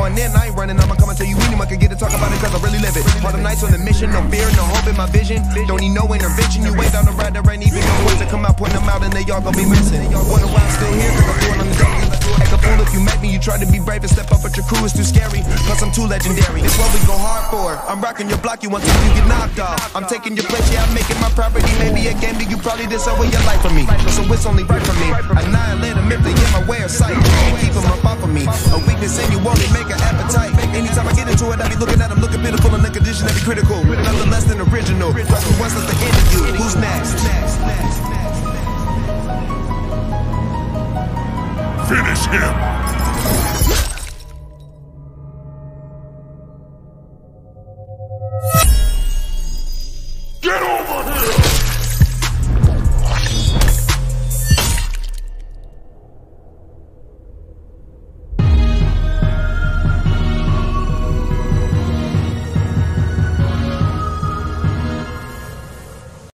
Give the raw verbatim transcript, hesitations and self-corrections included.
going in, I ain't running. I'ma come and tell you anyone can get to talk about it, cause I really live it. All the nights on the mission, no fear, no hope in my vision. Don't need no intervention. You wait down the ride, there ain't even no words to come out, putting them out, and they all gonna be missing. Wonder why I'm still here, cause I'm doing on the daily. Act a fool if you met me, you try to be brave and step up, but your crew is too scary. Plus I'm too legendary. It's what we go hard for. I'm rocking your block, you want time, you get knocked off. I'm taking your place, yeah, I'm making my property. Maybe a game that you probably deserve your life for me. So it's only right for me. Annihilate them if they get my way of sight. And keep them up off of me. A weakness in you only make an appetite. Anytime I get into it, I be looking at them, looking pitiful in the condition that be critical. Nothing less than original. Trust me once, that's the end of you. Who's next? Finish him!